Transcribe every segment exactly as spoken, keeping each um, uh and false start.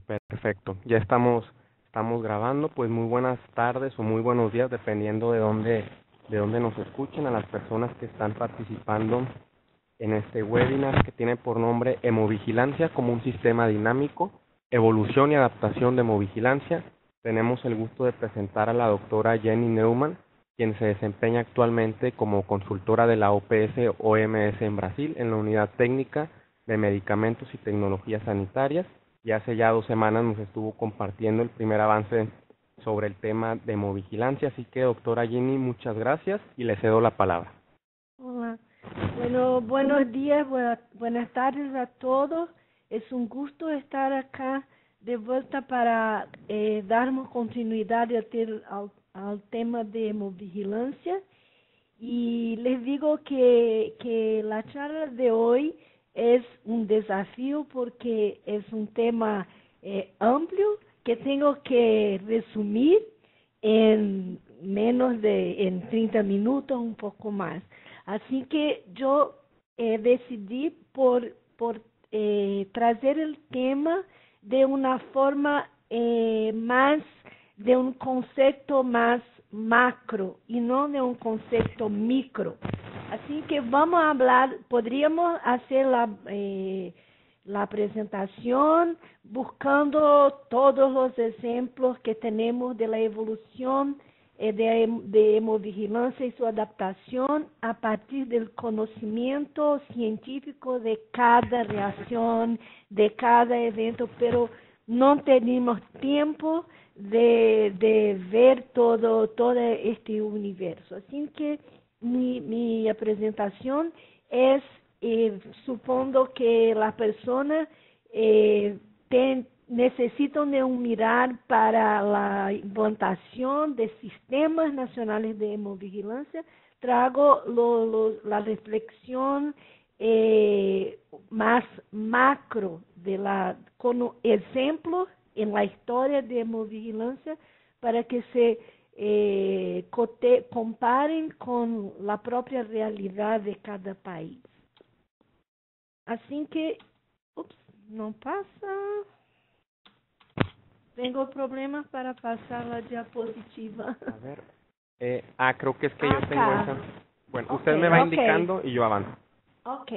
Perfecto, ya estamos, estamos grabando. Pues muy buenas tardes o muy buenos días, dependiendo de dónde, de dónde nos escuchen, a las personas que están participando en este webinar que tiene por nombre Hemovigilancia como un sistema dinámico, evolución y adaptación de hemovigilancia. Tenemos el gusto de presentar a la doctora Jenny Neumann, quien se desempeña actualmente como consultora de la O P S O M S en Brasil en la unidad técnica de medicamentos y tecnologías sanitarias. Y hace ya dos semanas nos estuvo compartiendo el primer avance sobre el tema de hemovigilancia. Así que, doctora Jenny, muchas gracias y le cedo la palabra. Hola. Bueno, buenos días, buena, buenas tardes a todos. Es un gusto estar acá de vuelta para eh, darmos continuidad al, ter, al, al tema de hemovigilancia. Y les digo que, que la charla de hoy es un desafío porque es un tema eh, amplio que tengo que resumir en menos de en treinta minutos, un poco más. Así que yo eh, decidí por, por eh, trazer el tema de una forma eh, más, de un concepto más macro y no de un concepto micro. Así que vamos a hablar, podríamos hacer la, eh, la presentación buscando todos los ejemplos que tenemos de la evolución eh, de, de hemovigilancia y su adaptación a partir del conocimiento científico de cada reacción, de cada evento, pero no tenemos tiempo de, de ver todo, todo este universo. Así que mi, mi presentación es, eh, supondo que la persona eh, ten, necesitan de un mirar para la implantación de sistemas nacionales de hemovigilancia. Trago lo, lo, la reflexión eh, más macro de la, con ejemplos en la historia de hemovigilancia para que se eh, cote, comparen con la propia realidad de cada país. Así que, ups, no pasa. Tengo problemas para pasar la diapositiva. A ver, eh, ah, creo que es que Acá. yo tengo esa. Bueno, Okay, usted me va okay. indicando y yo avanzo. Ok.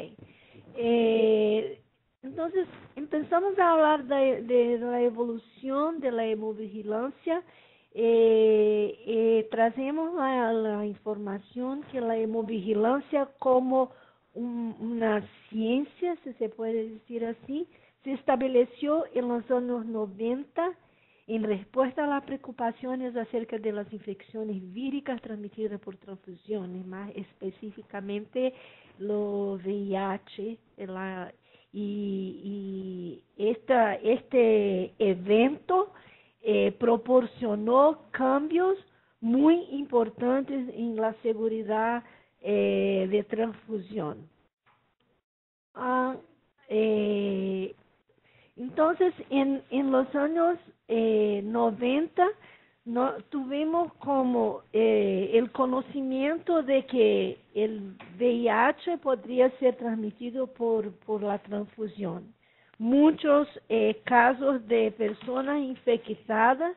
Eh, entonces, empezamos a hablar de, de la evolución de la hemovigilancia. Eh, eh, trazemos la, la información que la hemovigilancia como un, una ciencia, si se puede decir así, se estableció en los años noventa en respuesta a las preocupaciones acerca de las infecciones víricas transmitidas por transfusiones, más específicamente lo V I H, la, y, y esta, este evento eh, proporcionó cambios muy importantes en la seguridad eh, de transfusión. Ah, eh, entonces, en, en los años eh, noventa, no, tuvimos como eh, el conocimiento de que el V I H podría ser transmitido por, por la transfusión. Muchos eh, casos de personas infectadas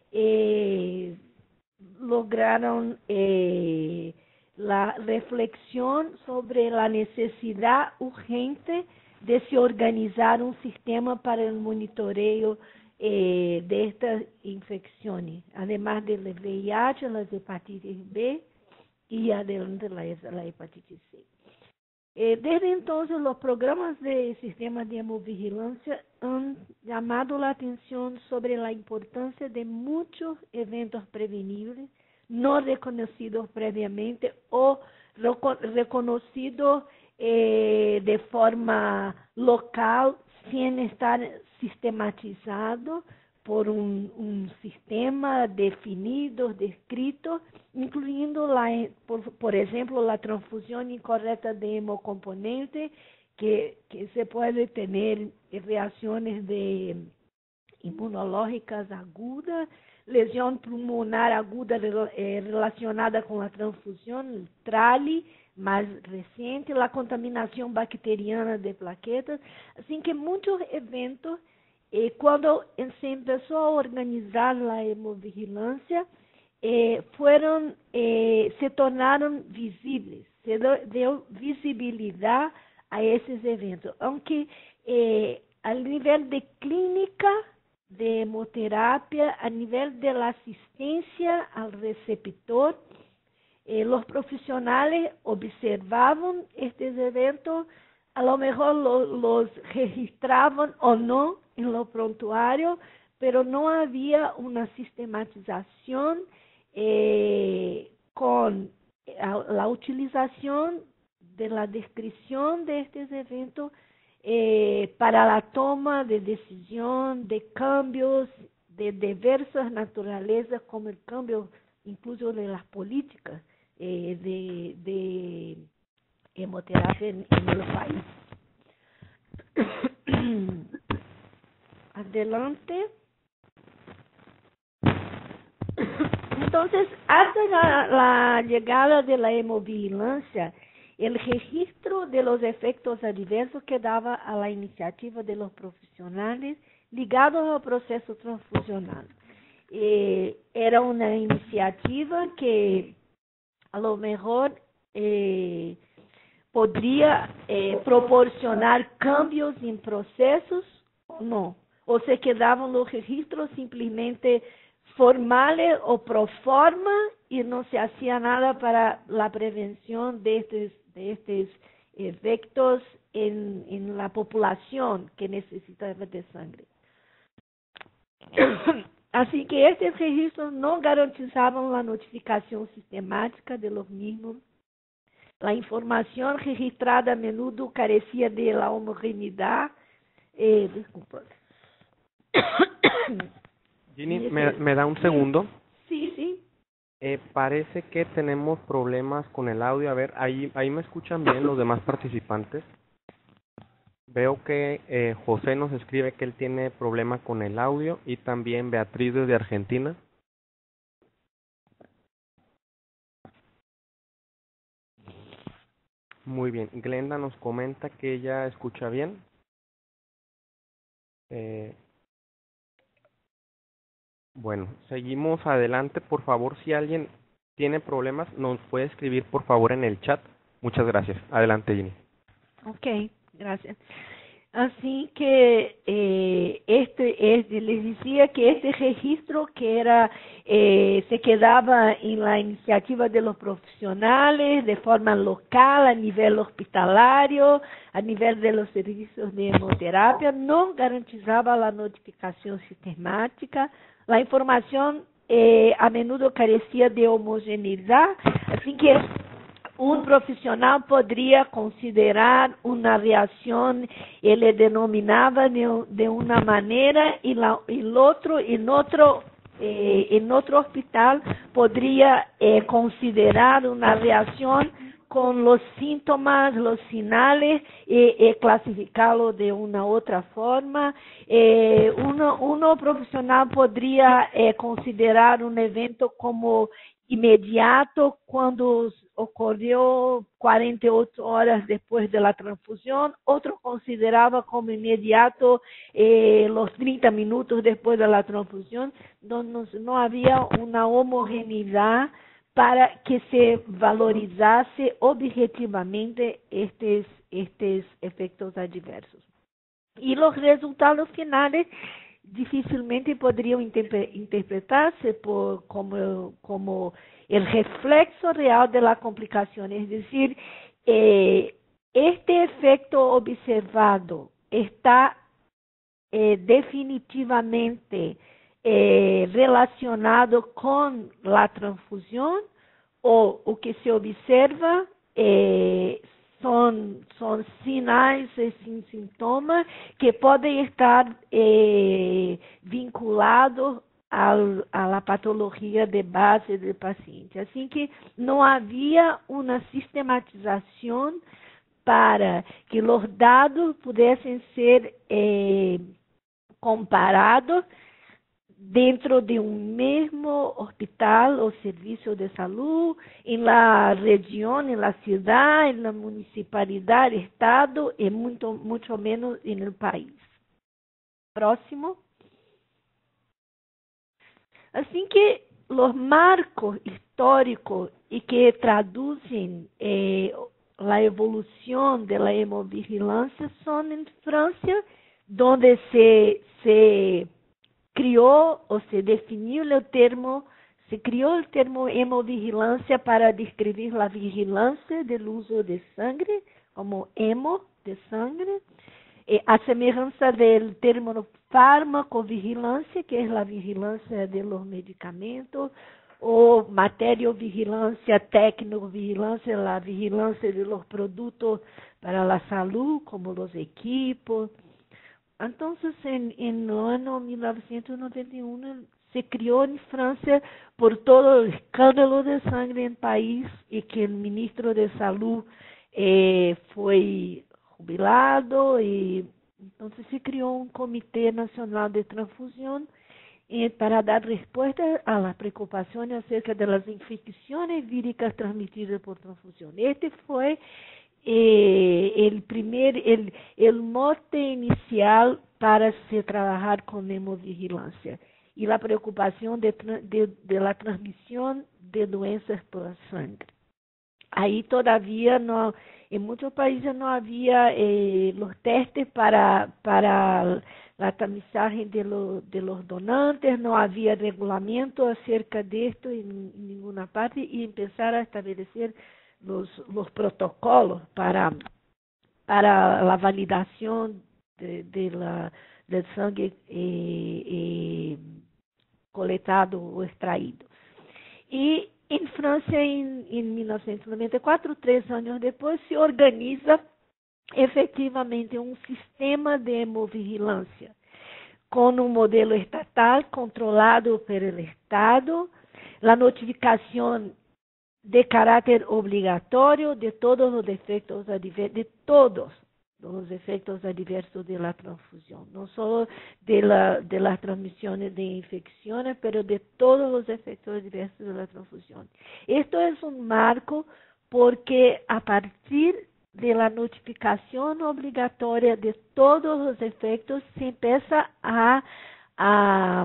eh, lograron eh, la reflexión sobre la necesidad urgente de se organizar un sistema para el monitoreo eh, de estas infecciones, además del V I H, las hepatitis B y adelante la, la hepatitis C. Eh, desde entonces, los programas de sistemas de hemovigilancia han llamado la atención sobre la importancia de muchos eventos prevenibles no reconocidos previamente o reconocidos eh, de forma local sin estar sistematizado por un, un sistema definido, descrito, incluyendo, la, por, por ejemplo, la transfusión incorrecta de hemocomponente, que, que se puede tener reacciones de inmunológicas agudas, lesión pulmonar aguda eh, relacionada con la transfusión, el TRALI, más reciente, la contaminación bacteriana de plaquetas. Así que muchos eventos eh, cuando se empezó a organizar la hemovigilância, eh, fueron, eh, se tornaron visibles, se dio visibilidad a esses eventos, aunque eh, a nivel de clínica de hemoterapia, a nivel de la asistencia al receptor, eh, los profesionales observaban estos eventos, a lo mejor lo, los registraban o no en los prontuarios, pero no había una sistematización eh, con la utilización de la descripción de estos eventos eh, para la toma de decisión de cambios de diversas naturalezas, como el cambio incluso de las políticas eh, de, de hemoterapia en, en el país. Adelante. Entonces, hasta la, la llegada de la hemovigilância, el registro de los efectos adversos quedaba a la iniciativa de los profesionales ligados al proceso transfusional. Eh, era una iniciativa que a lo mejor eh, podría eh, proporcionar cambios en procesos, no, o se quedaban los registros simplesmente formales o pro forma y no se hacía nada para la prevención de estos, de estos efectos en, en la población que necesitaba de sangre. Así que estos registros no garantizaban la notificación sistemática de los mismos. La información registrada a menudo carecía de la homogeneidad. Eh, disculpa. Ginny, ¿me, ¿me da un segundo? Sí, sí. Eh, parece que tenemos problemas con el audio. A ver, ahí, ahí me escuchan bien los demás participantes. Veo que eh, José nos escribe que él tiene problema con el audio y también Beatriz desde Argentina. Muy bien. Glenda nos comenta que ella escucha bien. Eh, bueno, seguimos adelante. Por favor, si alguien tiene problemas, nos puede escribir por favor en el chat. Muchas gracias. Adelante, Ginny. Ok, gracias. Así que eh, este es, les decía que este registro que era eh, se quedaba en la iniciativa de los profesionales de forma local, a nivel hospitalario, a nivel de los servicios de hemoterapia, no garantizaba la notificación sistemática, la información eh, a menudo carecía de homogeneidad, así que un profesional podría considerar una reacción, él denominaba de, de una manera y la, el otro en otro eh, en otro hospital podría eh, considerar una reacción con los síntomas, los sinales, eh, eh, clasificarlo de una otra forma. Eh, uno, uno profesional podría eh, considerar un evento como inmediato cuando ocurrió cuarenta y ocho horas después de la transfusión, otro consideraba como inmediato eh, los treinta minutos después de la transfusión, donde no había una homogeneidad para que se valorizase objetivamente estos, estos efectos adversos. Y los resultados finales dificilmente podrían interpre interpretarse por, como, como el reflexo real de la complicación. Es decir, eh, este efecto observado está eh, definitivamente eh, relacionado con la transfusión o o que se observa eh, Son, son sinais e sintomas que podem estar eh, vinculados ao, à patologia de base do paciente. Assim que não havia uma sistematização para que os dados pudessem ser eh, comparados dentro de un mismo hospital o servicio de salud, en la región, en la ciudad, en la municipalidad, estado y mucho, mucho menos en el país. próximo. Así que los marcos históricos y que traducen eh, la evolución de la hemovigilancia son en Francia, donde se, se crió o se definió el termo, se crió el termo hemovigilancia para describir la vigilancia del uso de sangre, como hemo, de sangre, eh, a semejanza del término farmacovigilancia, que es la vigilancia de los medicamentos, o materiovigilancia, tecnovigilancia, la vigilancia de los productos para la salud, como los equipos. Entonces, en, en el año mil novecientos noventa y uno se crió en Francia por todo el escándalo de sangre en el país y que el ministro de Salud eh, fue jubilado y entonces se creó un Comité Nacional de Transfusión eh, para dar respuesta a las preocupaciones acerca de las infecciones víricas transmitidas por transfusión. Este fue eh, el primer, el, el mote inicial para se trabajar con hemovigilancia y la preocupación de, de, de la transmisión de doenças por sangre. Ahí todavía no, en muchos países no había eh, los testes para, para la tamizaje de, lo, de los donantes, no había regulamiento acerca de esto en, en ninguna parte y empezar a establecer los, los protocolos para, para la validación de, de la, del sangre eh, eh, coletado o extraído. Y en Francia, en, en mil novecientos noventa y cuatro, tres años después, se organiza efectivamente un sistema de hemovigilancia con un modelo estatal controlado por el Estado, la notificación de carácter obligatorio de todos los efectos adversos, de todos los efectos adversos de la transfusión, no solo de, la, de las transmisiones de infecciones, pero de todos los efectos adversos de la transfusión. Esto es un marco porque a partir de la notificación obligatoria de todos los efectos se empieza a, a,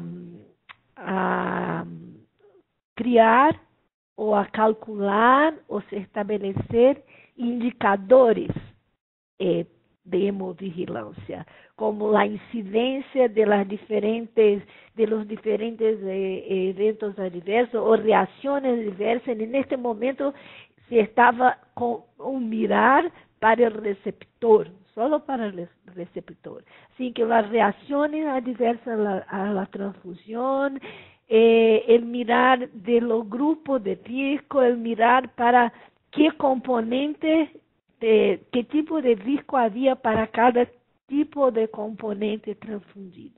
a criar o a calcular o se estabelecer indicadores eh, de hemovigilancia, como la incidencia de las diferentes, de los diferentes eh, eventos adversos o reacciones adversas. En este momento se estaba con un mirar para el receptor, solo para el receptor. Así que las reacciones adversas a la, a la transfusión, eh, el mirar de los grupos de riesgo, el mirar para qué componentes, de, qué tipo de riesgo había para cada tipo de componente transfundido.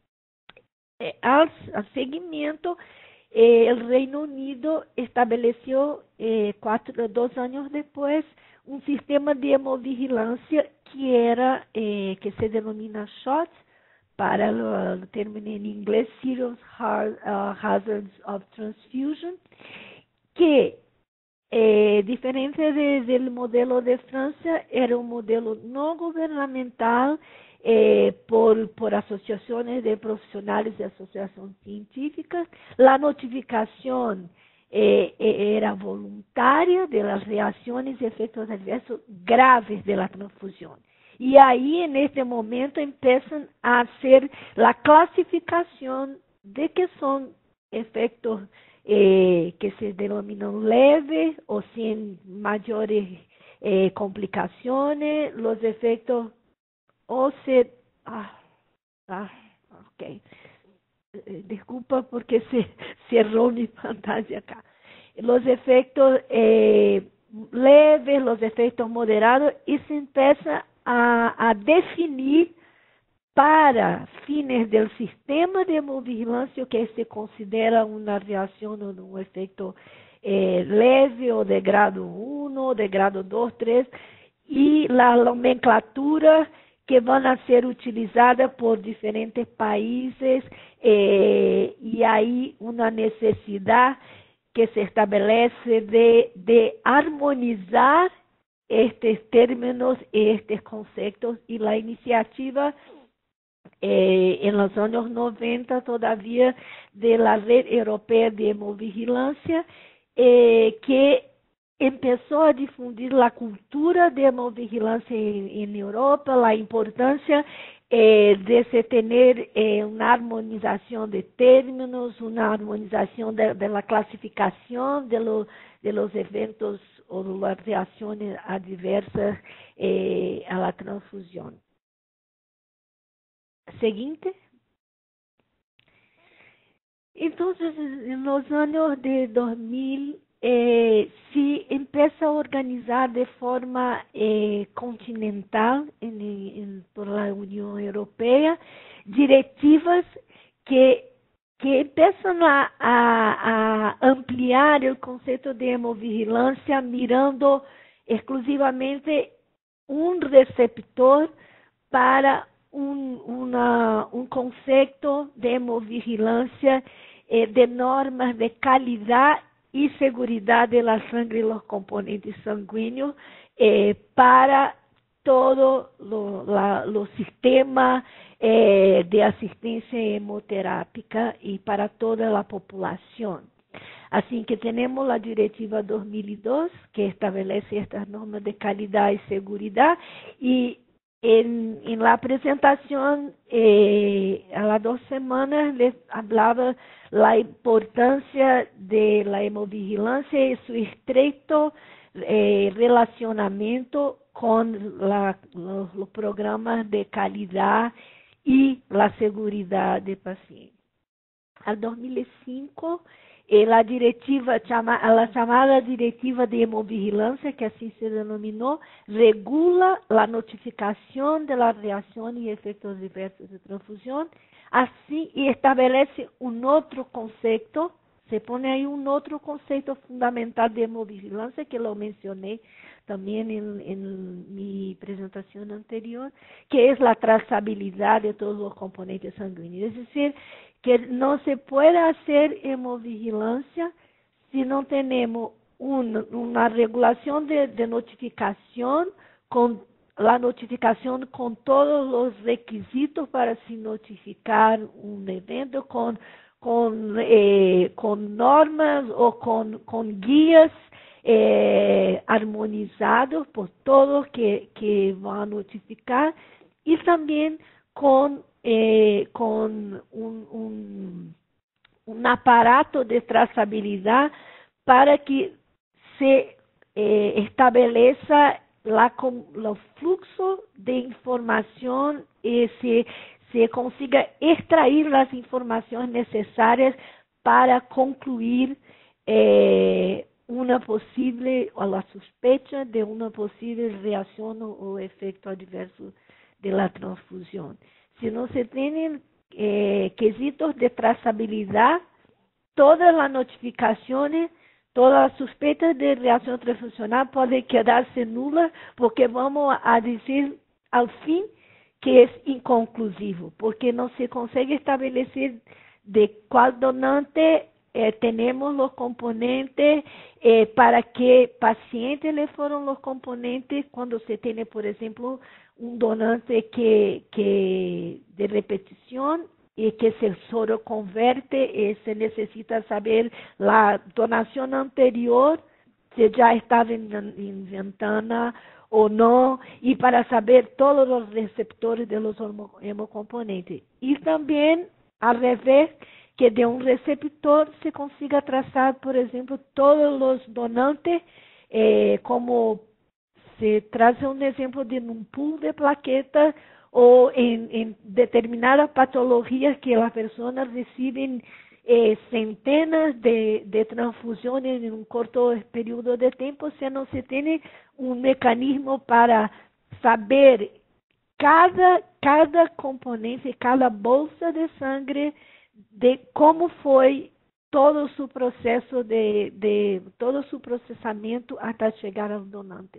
Eh, al, al seguimiento, eh, el Reino Unido estableció eh, cuatro, dos años después un sistema de hemovigilancia que era eh, que se denomina SHOT, para el, el término en inglés Serious Hard, uh, Hazards of Transfusion, que eh, diferente de, del modelo de Francia, era un modelo no gubernamental eh, por, por asociaciones de profesionales de asociaciones científicas. La notificación eh, era voluntaria de las reacciones y efectos adversos graves de la transfusión. Y ahí, en este momento, empiezan a hacer la clasificación de que son efectos eh, que se denominan leves o sin mayores eh, complicaciones, los efectos o se... Ah, ah, ok. Eh, disculpa porque se cerró mi pantalla acá. Los efectos eh, leves, los efectos moderados, y se empieza a, a definir para fines del sistema de hemovigilancia que se considera una reacción o un efecto eh, leve o de grado uno, de grado dos, tres, y la nomenclatura que van a ser utilizadas por diferentes países eh, y hay una necesidad que se establece de, de armonizar estos términos y estos conceptos, y la iniciativa eh, en los años noventa todavía de la Red Europea de Hemovigilancia, eh, que empezó a difundir la cultura de hemovigilancia en, en Europa, la importancia eh, de se tener eh, una armonización de términos, una armonización de, de la clasificación de, lo, de los eventos o las reacciones adversas eh, a la transfusión. Seguinte. Entonces, en los años de dos mil, eh, se empieza a organizar de forma eh, continental en, en, por la Unión Europea directivas que, que empiezan a, a, a ampliar el concepto de hemovigilancia mirando exclusivamente un receptor para un, una, un concepto de hemovigilancia eh, de normas de calidad y seguridad de la sangre y los componentes sanguíneos eh, para todo lo, la, los sistemas eh, de asistencia hemoterápica y para toda la población. Así que tenemos la Directiva dos mil dos, que establece estas normas de calidad y seguridad, y en, en la presentación, eh, a las dos semanas, les hablaba la importancia de la hemovigilancia y su estrecho eh, relacionamiento con la, los, los programas de calidad y la seguridad del paciente. Al dos mil cinco, eh, la directiva, chama, la llamada Directiva de Hemovigilancia, que así se denominó, regula la notificación de la reacción y efectos diversos de transfusión, así y establece un otro concepto, se pone ahí un otro concepto fundamental de hemovigilancia, que lo mencioné también en, en mi presentación anterior, que es la trazabilidad de todos los componentes sanguíneos. Es decir, que no se puede hacer hemovigilancia si no tenemos un, una regulación de, de notificación, con la notificación con todos los requisitos para se notificar un evento, con, con, eh, con normas o con, con guías eh, armonizados por todos que, que van a notificar, y también con Eh, con un, un, un aparato de trazabilidad para que se eh, estabeleza la, el flujo de información y se, se consiga extraer las informaciones necesarias para concluir eh, una posible o la sospecha de una posible reacción o, o efecto adverso de la transfusión. Si no se tienen eh, quesitos de trazabilidad, todas las notificaciones, todas las sospechas de reacción transfusional pueden quedarse nulas, porque vamos a decir al fin que es inconclusivo, porque no se consigue establecer de cuál donante eh, tenemos los componentes, eh, para qué paciente le fueron los componentes, cuando se tiene, por ejemplo, un donante que, que de repetición y que se el soro converte, eh, se necesita saber la donación anterior, si ya estaba en, en ventana o no, y para saber todos los receptores de los hemocomponentes. Y también, al revés, que de un receptor se consiga trazar, por ejemplo, todos los donantes, eh, como se traza un ejemplo de un pool de plaquetas o en, en determinadas patologías que las personas reciben eh, centenas de, de transfusiones en un corto periodo de tiempo, si no se tiene un mecanismo para saber cada, cada componente, cada bolsa de sangre, de cómo fue todo su proceso de, de todo su procesamiento hasta llegar al donante.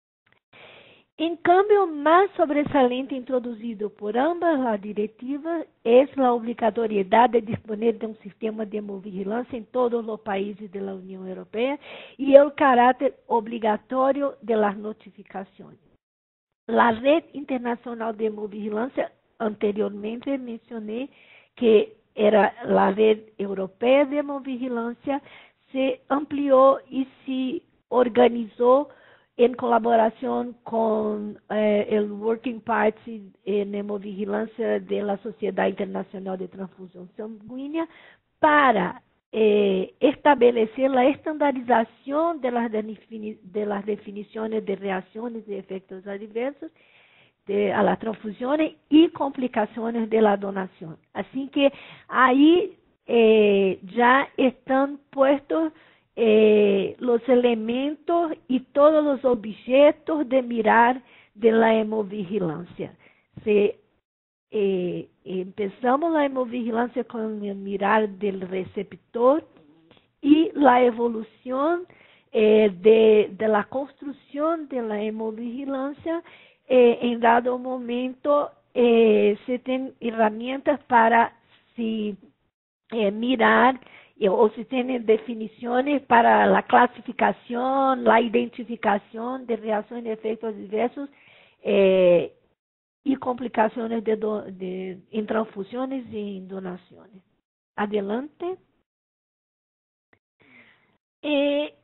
En cambio, más sobresaliente introducido por ambas las directivas es la obligatoriedad de disponer de un sistema de hemovigilancia en todos los países de la Unión Europea y el carácter obligatorio de las notificaciones. La Red Internacional de Hemovigilancia anteriormente mencioné que era la Red Europea de Hemovigilancia, se amplió y se organizó en colaboración con eh, el Working Party en hemovigilancia de la Sociedad Internacional de Transfusión Sanguínea para eh, establecer la estandarización de las, defini de las definiciones de reacciones y efectos adversos de, a las transfusiones y complicaciones de la donación. Así que ahí eh, ya están puestos Eh, los elementos y todos los objetos de mirar de la hemovigilancia. Se, eh, empezamos la hemovigilancia con el mirar del receptor y la evolución eh, de, de la construcción de la hemovigilancia. Eh, en dado momento eh, se tienen herramientas para si, eh, mirar o se tienen definiciones para la clasificación, la identificación de reacciones y efectos adversos eh, y complicaciones de, do, de en transfusiones y en donaciones. Adelante. Eh,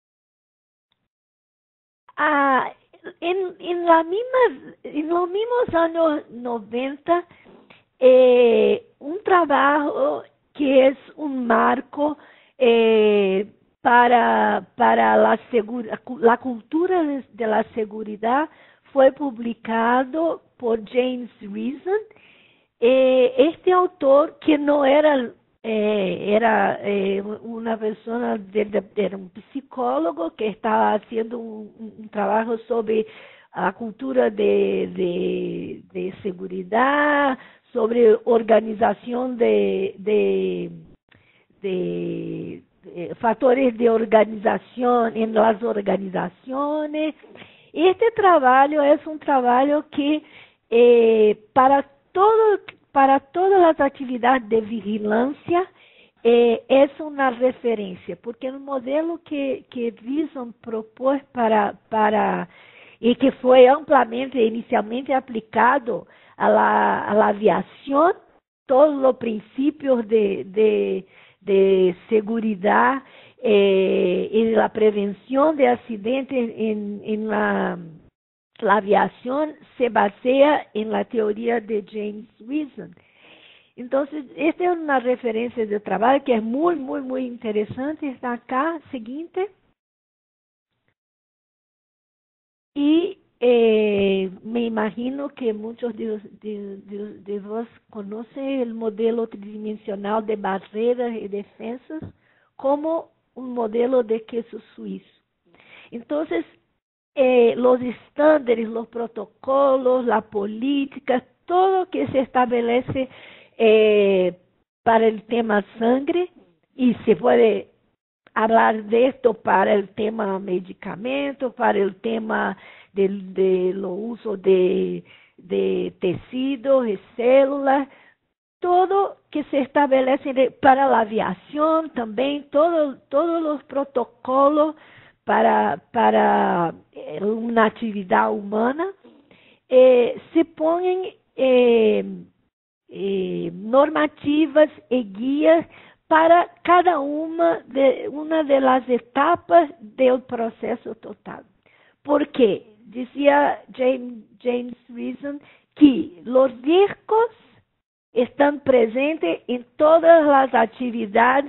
ah, en, en, la misma, en los mismos años noventa, eh, un trabajo que es un marco eh, para, para la, segura, la cultura de, de la seguridad, fue publicado por James Reason. Eh, este autor, que no era, eh, era eh, una persona, de, de, era un psicólogo que estaba haciendo un, un trabajo sobre la cultura de, de, de seguridad, sobre organización de, de, de, de factores de organización en las organizaciones. Este trabajo es un trabajo que eh, para, todo, para todas las actividades de vigilancia eh, es una referencia, porque el modelo que, que Reason propôs para, para, y que fue ampliamente, inicialmente aplicado a la, a la aviación, todos los principios de, de, de seguridad eh, y la prevención de accidentes en, en la, la aviación se basea en la teoría de James Reason. Entonces, esta es una referencia de trabajo que es muy, muy, muy interesante. Está acá, siguiente. Y Eh, me imagino que muchos de, de, de, de vos conocen el modelo tridimensional de barreras y defensas como un modelo de queso suizo. Entonces, eh, los estándares, los protocolos, la política, todo que se establece eh, para el tema sangre, y se puede hablar de esto para el tema medicamento, para el tema de, de lo uso de, de tejidos y células, todo que se establece de, para la aviación también, todo, todos los protocolos para, para eh, una actividad humana, eh, se ponen eh, eh, normativas y guías para cada una de, una de las etapas del proceso total. ¿Por qué? Decía James, James Reason que los riesgos están presentes en todas las actividades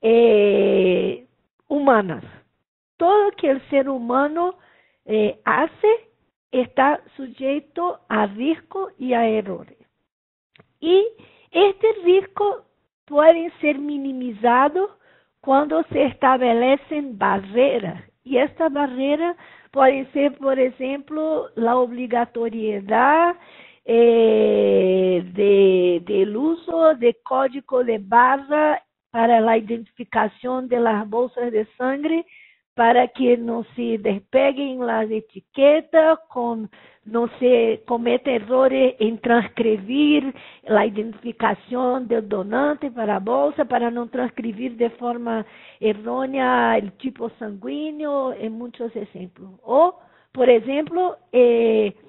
eh, humanas. Todo que el ser humano eh, hace está sujeto a riesgo y a errores. Y este riesgo puede ser minimizado cuando se establecen barreras. Y esta barrera puede ser, por ejemplo, la obligatoriedad eh, de, del uso de código de barra para la identificación de las bolsas de sangre, para que no se despeguen las etiquetas, con, no se cometa errores en transcribir la identificación del donante para a bolsa, para no transcribir de forma errónea el tipo sanguíneo, en muchos ejemplos. O, por ejemplo, eh,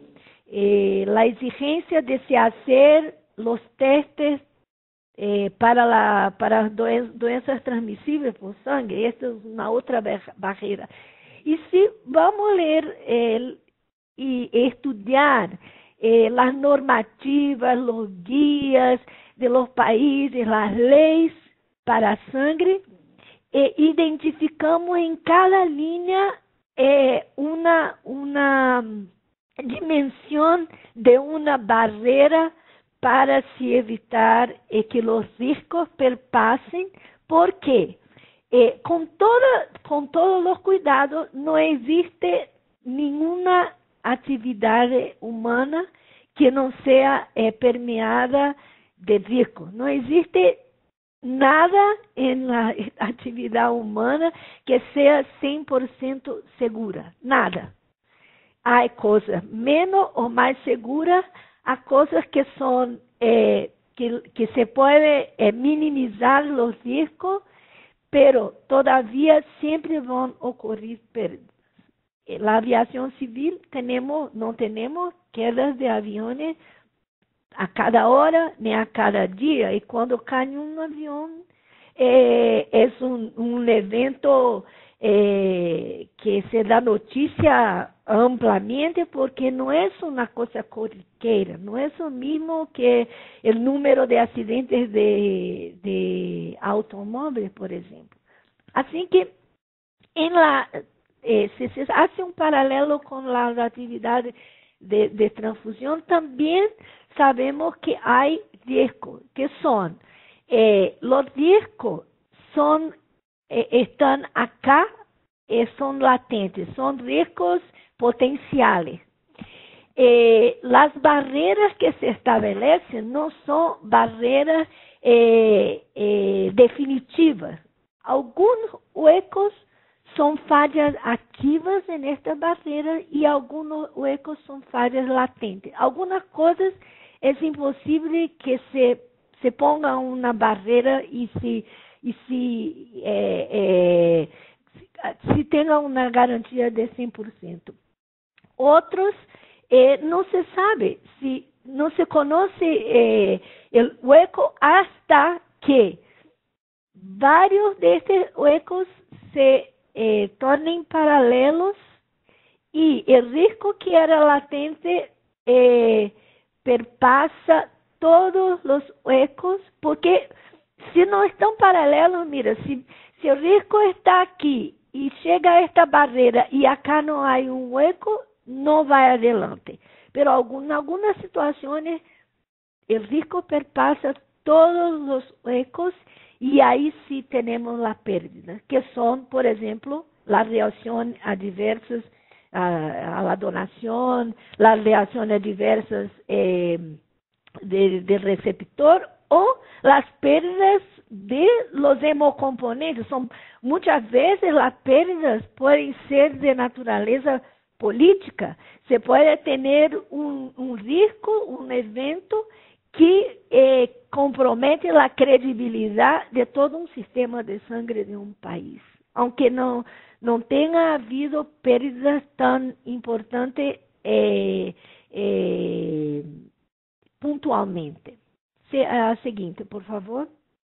eh, la exigencia de se hacer los testes eh, para, la, para doen doenças transmissíveis por sangue. Esta es una otra barrera. Y si vamos a leer eh, y estudiar eh, las normativas, los guías de los países, las leyes para sangre, eh, identificamos en cada línea eh, una, una dimensión de una barrera para se evitar eh, que los riscos perpasen. ¿Por qué? Eh, con, toda, con todos los cuidados, no existe ninguna actividad humana que no sea eh, permeada de risco. No existe nada en la actividad humana que sea cem por ciento segura. Nada. Hay cosas menos o más seguras, hay cosas que son eh, que, que se puede eh, minimizar los riesgos, pero todavía siempre van a ocurrir pérdidas. En la aviación civil tenemos, no tenemos quedas de aviones a cada hora ni a cada día, y cuando cae un avión eh, es un, un evento eh, que se da noticia amplamente, porque no es una cosa corriqueira, no es lo mismo que el número de accidentes de, de automóviles, por ejemplo. Así que en la, eh, si se hace un paralelo con la actividad de, de transfusión, también sabemos que hay riesgos, que son, eh, los riesgos son, eh, están acá, eh, son latentes, son riesgos potenciales. Eh, las barreras que se establecen no son barreras eh, eh, definitivas. Algunos huecos son fallas activas en estas barreras y algunos huecos son fallas latentes. Algunas cosas es imposible que se, se ponga una barrera y si, y si, eh, eh, si, si tenga una garantía de cem por ciento. Otros eh, no se sabe, si no se conoce eh, el hueco hasta que varios de estos huecos se eh, tornen paralelos y el riesgo que era latente eh, perpasa todos los huecos, porque si no están paralelos, mira, si, si el riesgo está aquí y llega a esta barrera y acá no hay un hueco, no va adelante. Pero en algunas situaciones el riesgo perpasa todos los huecos y ahí sí tenemos las pérdidas, que son, por ejemplo, la reacción adversas a, a la donación, las reacciones adversas eh, de, de receptor o las pérdidas de los hemocomponentes. Son, muchas veces las pérdidas pueden ser de naturaleza política. Se puede tener un, un riesgo, un evento que eh, compromete la credibilidad de todo un sistema de sangre de un país, aunque no, no tenga habido pérdidas tan importantes eh, eh, puntualmente. Se, a seguinte, por favor.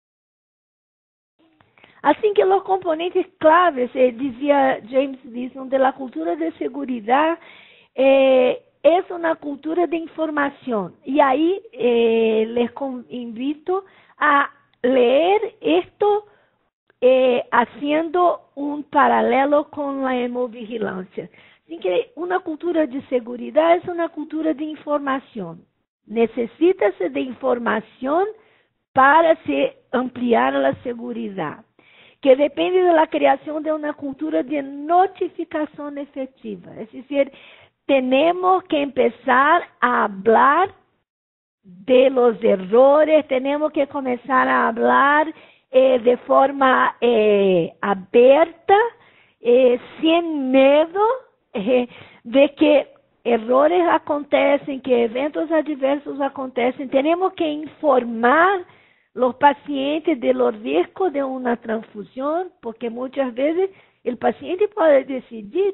Así que los componentes claves, eh, decía James Wilson, de la cultura de seguridad, eh, es una cultura de información. Y ahí eh, les invito a leer esto eh, haciendo un paralelo con la hemovigilancia. Así que una cultura de seguridad es una cultura de información. Necesita-se de información para se ampliar la seguridad, que depende de la creación de una cultura de notificación efectiva. Es decir, tenemos que empezar a hablar de los errores, tenemos que comenzar a hablar eh, de forma eh, abierta, eh, sin miedo, eh, de que errores acontecen, que eventos adversos acontecen. Tenemos que informar los pacientes de los riesgos de una transfusión, porque muchas veces el paciente puede decidir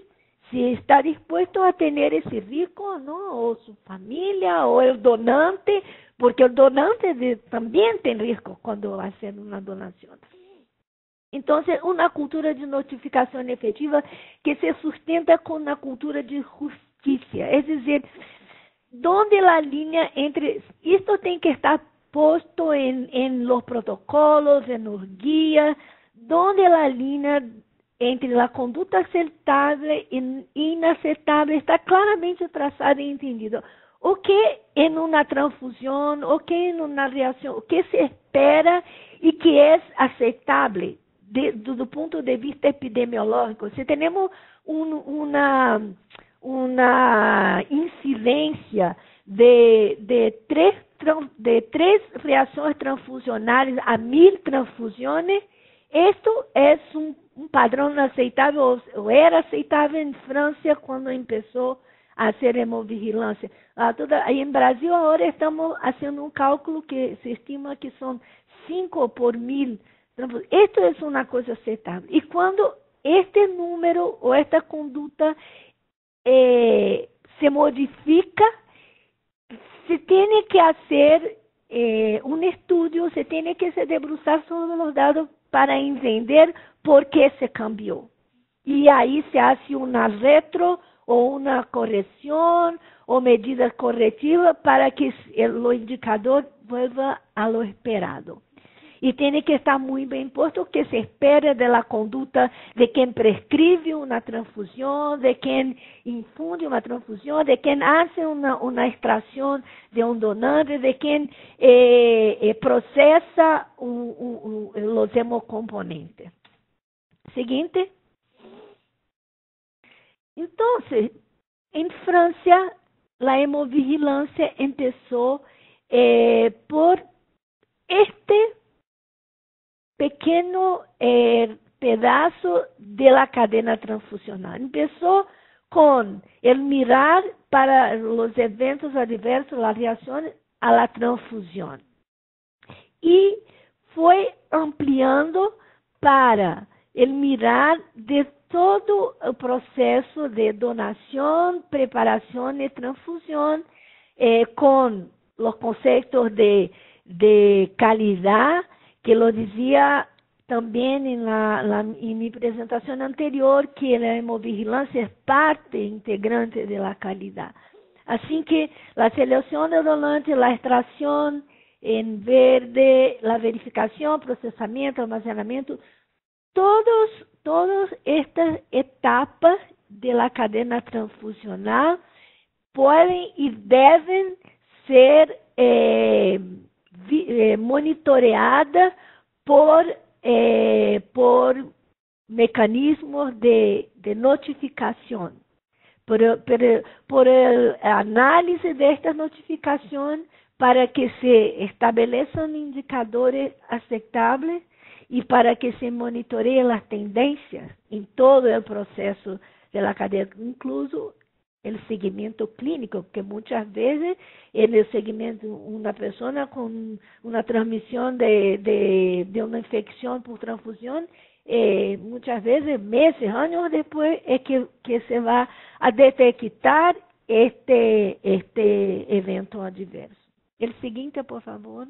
si está dispuesto a tener ese riesgo, ¿no? O su familia, o el donante, porque el donante de, también tiene riesgo cuando va a hacer una donación. Entonces, una cultura de notificación efectiva que se sustenta con una cultura de justicia, es decir, donde la línea entre, esto tiene que estar puesto en, en los protocolos, en los guías, donde la línea entre la conducta aceptable e inaceptable está claramente trazada y entendido. O que en una transfusión, o que en una reacción, o que se espera y que es aceptable desde el punto de vista epidemiológico. Si tenemos un, una, una incidencia de, de, tres, de tres reacciones transfusionales a mil transfusiones, esto es un, un padrón aceptable, o, o era aceptable en Francia cuando empezó a hacer hemovigilância. Ah, toda, aí em Brasil agora estamos haciendo un cálculo que se estima que son cinco por mil. Esto es una cosa aceptable. Y cuando este número o esta conducta eh, se modifica, se tiene que hacer eh, un estudio, se tiene que se debruçar sobre los dados para entender por qué se cambió. Y ahí se hace una retro o una corrección o medida correctiva para que el indicador vuelva a lo esperado. Y tiene que estar muy bien puesto que se espera de la conducta de quien prescribe una transfusión, de quien infunde una transfusión, de quien hace una, una extracción de un donante, de quien eh, eh, procesa un, un, un, los hemocomponentes. Siguiente. Entonces, en Francia, la hemovigilancia empezó eh, por este pequeño eh, pedazo de la cadena transfusional. Empezó con el mirar para los eventos adversos, las reacciones a la transfusión. Y fue ampliando para el mirar de todo el proceso de donación, preparación y transfusión eh, con los conceptos de, de calidad, que lo decía también en, la, la, en mi presentación anterior, que la hemovigilancia es parte integrante de la calidad. Así que la selección de donantes, la extracción en verde, la verificación, procesamiento, almacenamiento, todos, todas estas etapas de la cadena transfusional pueden y deben ser eh, eh, monitoreadas por, eh, por mecanismos de, de notificación. Por, por, por el análisis de esta notificación para que se estabelezcan indicadores aceptables y para que se monitoreen las tendencias en todo el proceso de la cadena, incluso el seguimiento clínico, que muchas veces en el seguimiento una persona con una transmisión de, de, de una infección por transfusión, eh, muchas veces meses, años después es que, que se va a detectar este, este evento adverso. El siguiente, por favor.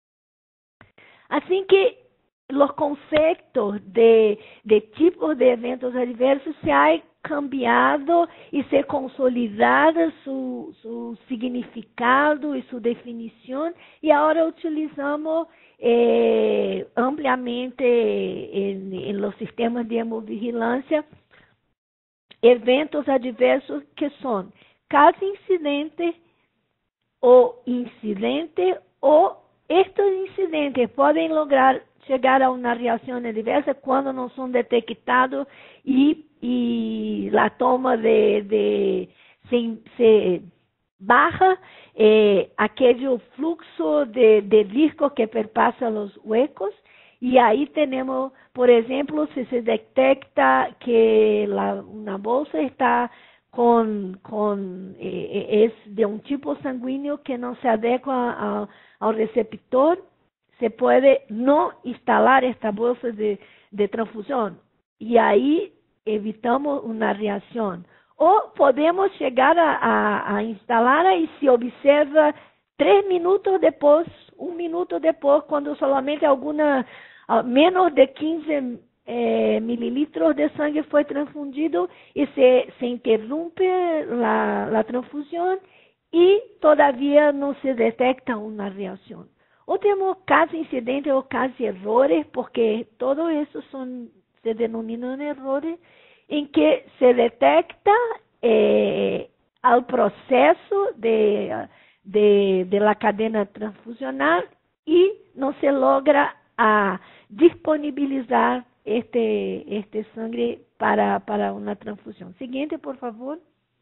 Así que los conceptos de, de tipos de eventos adversos se han cambiado y se consolidado su, su significado y su definición, y ahora utilizamos eh, ampliamente en, en los sistemas de hemovigilancia eventos adversos que son casos incidentes o incidentes, o estos incidentes pueden lograr llegar a una reacción adversa cuando no son detectados y, y la toma de, de se, se baja eh, aquel flujo de, de discos que perpasa los huecos, y ahí tenemos, por ejemplo, si se detecta que la, una bolsa está con, con eh, es de un tipo sanguíneo que no se adecua a, al receptor, se puede no instalar esta bolsa de, de transfusión, y ahí evitamos una reacción. O podemos chegar a, a, a instalar e se observa três minutos depois, um minuto depois, quando somente alguma, menos de quinze eh, mililitros de sangue foi transfundido e se, se interrompe a, a transfusão e todavia não se detecta uma reação. Ou temos casos incidentes ou casos errores, porque todos esses são, se denominam errores, em que se detecta eh, ao processo de, de, de la cadena transfusional e não se logra a disponibilizar este, este sangue para, para uma transfusão. Seguinte, por favor.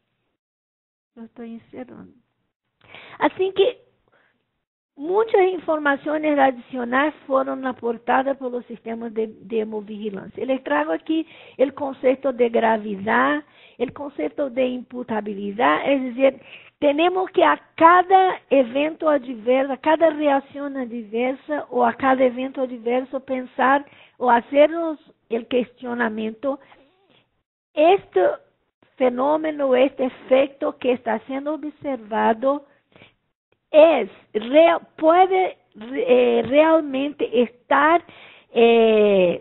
Eu estou encerrando. Assim que muitas informações adicionais foram aportadas pelos sistemas de, de hemovigilância. Eu trago aqui o conceito de gravidade, o conceito de imputabilidade, é dizer, temos que a cada evento adverso, a cada reação adversa ou a cada evento adverso pensar ou hacernos o questionamento, este fenômeno, este efeito que está sendo observado es, real, puede eh, realmente estar eh,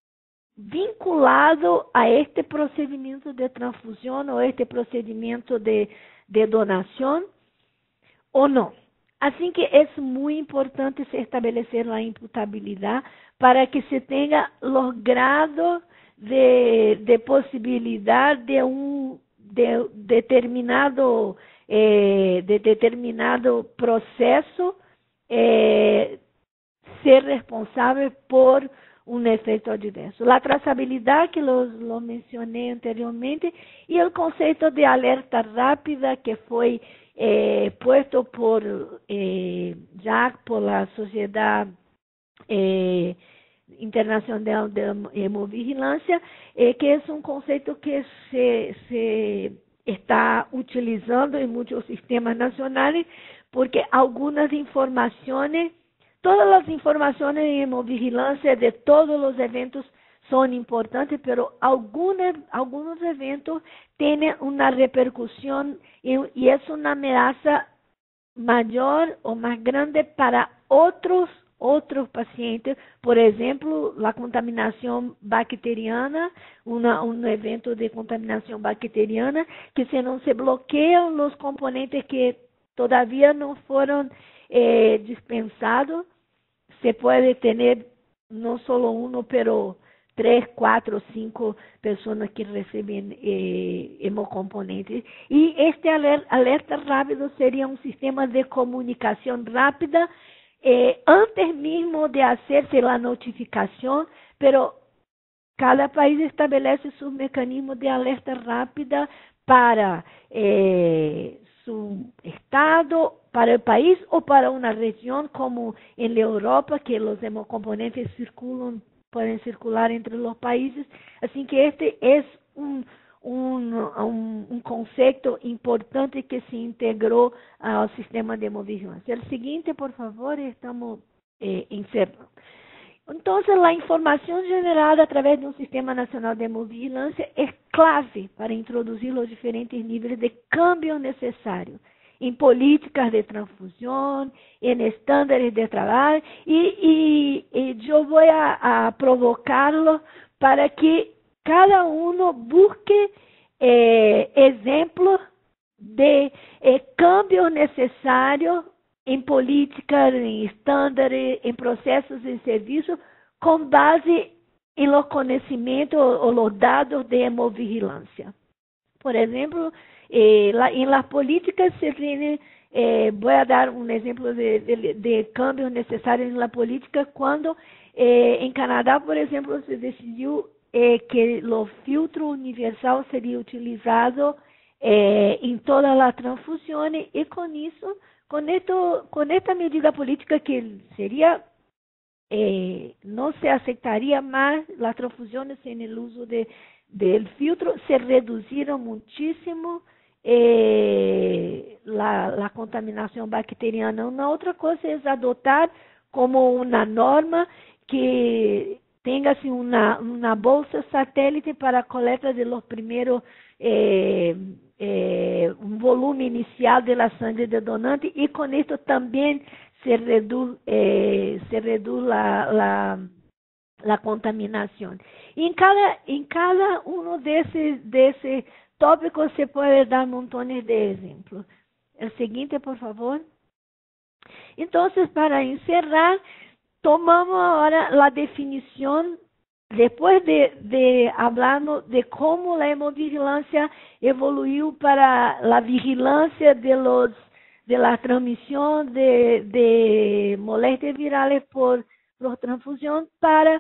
vinculado a este procedimiento de transfusión o este procedimiento de, de donación o no. Así que es muy importante se establecer la imputabilidad para que se tenga los grados de, de posibilidad de un de determinado eh, de determinado proceso eh, ser responsable por un efecto adverso. La trazabilidad que los, lo mencioné anteriormente y el concepto de alerta rápida que fue eh, puesto por eh, ya por la Sociedad eh, Internacional de Hemovigilância, eh, que es un concepto que se, se está utilizando en muchos sistemas nacionales, porque algunas informaciones, todas las informaciones de hemovigilância de todos los eventos son importantes, pero algunas, algunos eventos tienen una repercusión y, y es una amenaza mayor o más grande para otros outros pacientes, por exemplo, a contaminação bacteriana, uma, um evento de contaminação bacteriana, que se não se bloqueiam os componentes que todavia não foram eh, dispensados, se pode ter não só um, pero três, quatro, cinco pessoas que recebem eh, hemocomponentes. E este alerta, alerta rápido seria um sistema de comunicação rápida Eh, antes mismo de hacerse la notificación, pero cada país estabelece sus mecanismos de alerta rápida para eh, su estado, para el país o para una región como en la Europa, que los hemocomponentes circulan, pueden circular entre los países. Así que este es un Um, um, um conceito importante que se integrou ao sistema de hemovigilância. O seguinte, por favor, estamos eh, encerrando. Então, a informação generada através de um Sistema Nacional de Hemovigilância é clave para introduzir os diferentes níveis de câmbio necessários em políticas de transfusão, em estándares de trabalho, e, e, e eu vou a, a provocá-lo para que cada uno busque eh, ejemplos de eh, cambios necesarios en políticas, en estándares, en procesos, en servicios, con base en los conocimientos o los datos de hemovigilância. Por ejemplo, eh, la, en las políticas se tiene, eh, voy a dar un ejemplo de, de, de cambios necesarios en la política, cuando eh, en Canadá, por ejemplo, se decidiu Eh, que o filtro universal seria utilizado eh, em todas as transfusões e com isso, com, esto, com esta medida política que seria, eh, não se aceitaria mais as transfusões sem o uso de, del filtro, se reduziram muitíssimo eh, a contaminação bacteriana. Uma outra coisa é adotar como uma norma que téngase una, una bolsa satélite para coleta de los primeros, eh, eh, un volumen inicial de la sangre del donante, y con esto también se reduce, eh, se reduce la, la, la contaminación. Y en cada, en cada uno de esos, de esos tópicos se puede dar montones de ejemplos. El siguiente, por favor. Entonces, para encerrar, tomamos ahora la definición, después de, de hablarnos de cómo la hemovigilancia evoluiu para la vigilancia de los de la transmisión de, de molestias virales por, por transfusión, para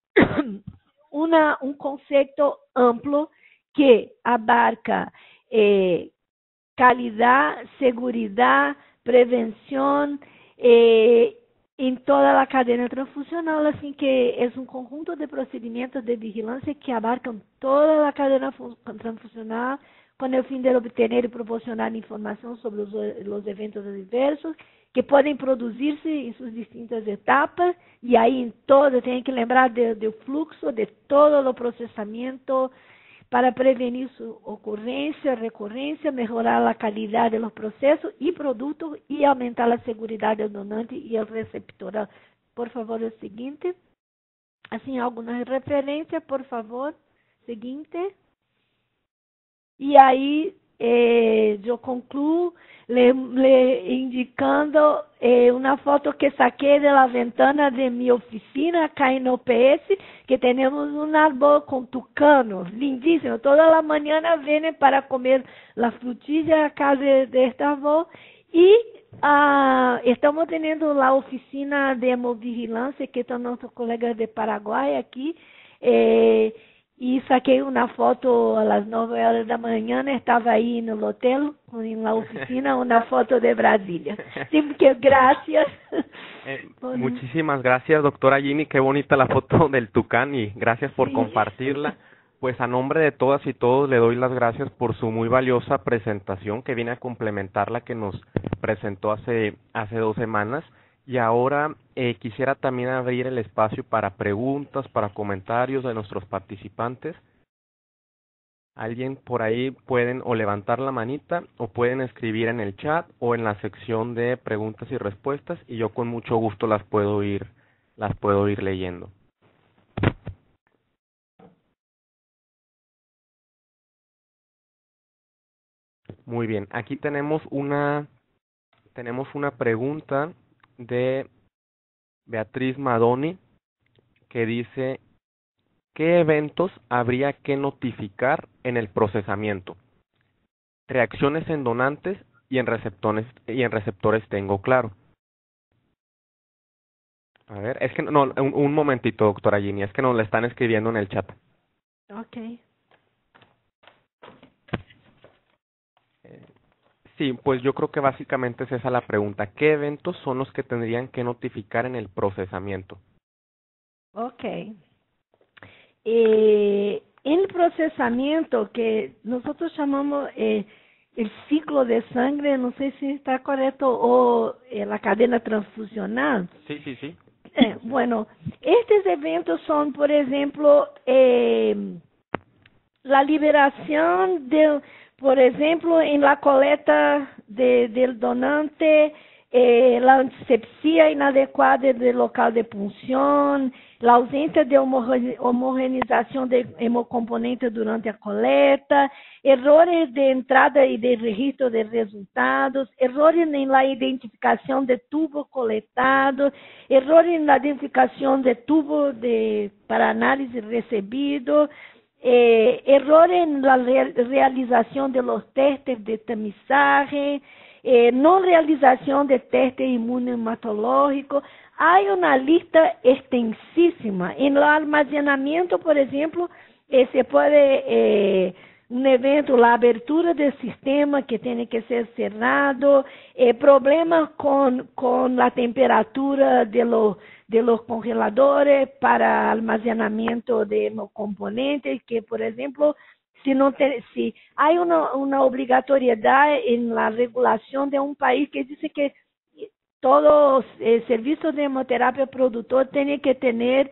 una, un concepto amplio que abarca eh, calidad, seguridad, prevención, eh, en toda la cadena transfusional, así que es un conjunto de procedimientos de vigilancia que abarcan toda la cadena transfusional con el fin de obtener y proporcionar información sobre los, los eventos adversos que pueden producirse en sus distintas etapas, y ahí en todo, tienen que lembrar del de flujo de todo el procesamiento para prevenir su ocurrencia, recurrencia, mejorar la calidad de los procesos y productos y aumentar la seguridad del donante y el receptor. Por favor, el siguiente. Así, algunas referencias, por favor. Siguiente. Y ahí eh, yo concluyo le, le indicando eh, una foto que saqué de la ventana de mi oficina acá en O P S, que tenemos un árbol con tucanos, lindísimo. Toda la mañana vienen para comer la frutilla acá de, de este árbol. Y uh, estamos teniendo la oficina de hemovigilancia, que están nuestros colegas de Paraguay aquí. Eh, y saqué una foto a las nueve horas de la mañana, estaba ahí en el hotel, en la oficina, una foto de Brasilia. Así que gracias. Eh, muchísimas gracias, doctora Ginny, qué bonita la foto del tucán, y gracias por sí. compartirla. Pues a nombre de todas y todos le doy las gracias por su muy valiosa presentación, que viene a complementar la que nos presentó hace, hace dos semanas. Y ahora eh, quisiera también abrir el espacio para preguntas, para comentarios de nuestros participantes. Alguien por ahí pueden o levantar la manita o pueden escribir en el chat o en la sección de preguntas y respuestas, y yo con mucho gusto las puedo ir, las puedo ir leyendo. Muy bien, aquí tenemos una, tenemos una pregunta de Beatriz Madoni, que dice: ¿qué eventos habría que notificar en el procesamiento? Reacciones en donantes y en receptores, y en receptores tengo claro. A ver, es que no, un, un momentito, doctora Ginny, es que nos la están escribiendo en el chat. Okay. Eh, Sí, pues yo creo que básicamente es esa la pregunta. ¿Qué eventos son los que tendrían que notificar en el procesamiento? Ok. Eh, el procesamiento, que nosotros llamamos eh, el ciclo de sangre, no sé si está correcto, o eh, la cadena transfusional. Sí, sí, sí. Eh, bueno, estos eventos son, por ejemplo, eh, la liberación de... Por ejemplo, en la coleta de, del donante, eh, la antisepsia inadecuada del local de punción, la ausencia de homogeneización de hemocomponentes durante la coleta, errores de entrada y de registro de resultados, errores en la identificación de tubo coletado, errores en la identificación de tubo de, para análisis recibido, Eh, errores en la re realización de los testes de tamizaje, eh, no realización de testes inmunohematológicos. Hay una lista extensísima. En el almacenamiento, por ejemplo, eh, se puede, eh, un evento, la abertura del sistema que tiene que ser cerrado, eh, problemas con, con la temperatura de los de los congeladores para almacenamiento de componentes, que por ejemplo, si no te, si hay una, una obligatoriedad en la regulación de un país que dice que todos los eh, servicios de hemoterapia productor tienen que tener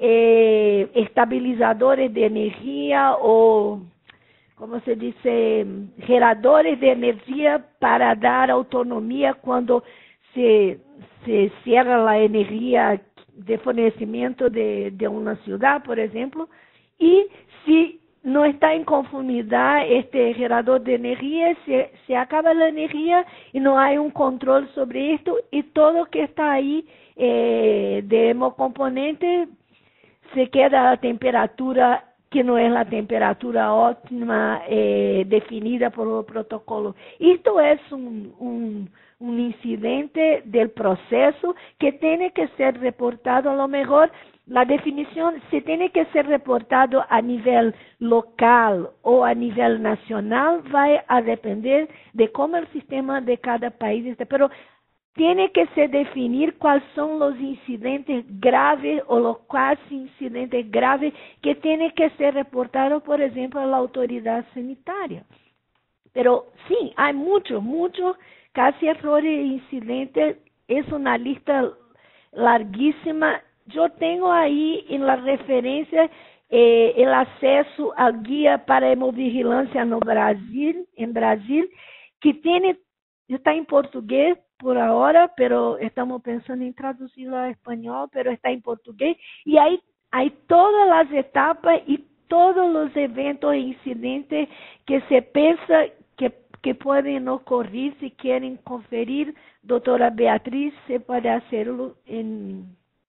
eh, estabilizadores de energía o, como se dice, geradores de energía para dar autonomía cuando se, se cierra la energía de fornecimiento de, de una ciudad, por ejemplo, y si no está en conformidad este gerador de energía, se, se acaba la energía y no hay un control sobre esto, y todo que está ahí eh, de hemocomponente se queda a la temperatura que no es la temperatura óptima eh, definida por el protocolo. Esto es un, un, un incidente del proceso que tiene que ser reportado. A lo mejor la definición se tiene que ser reportado a nivel local o a nivel nacional, va a depender de cómo el sistema de cada país está, pero tiene que se definir cuáles son los incidentes graves o los casi incidentes graves que tienen que ser reportados, por ejemplo, a la autoridad sanitaria. Pero sí, hay muchos, muchos casi errores e incidentes. Es una lista larguísima. Yo tengo ahí en la referencia eh, el acceso al guía para hemovigilancia no Brasil, en Brasil, que tiene, está en portugués por ahora, pero estamos pensando en traducirlo a español, pero está en portugués, y ahí hay todas las etapas y todos los eventos e incidentes que se piensa que, que pueden ocurrir. Si quieren conferir, doctora Beatriz, se puede hacerlo en...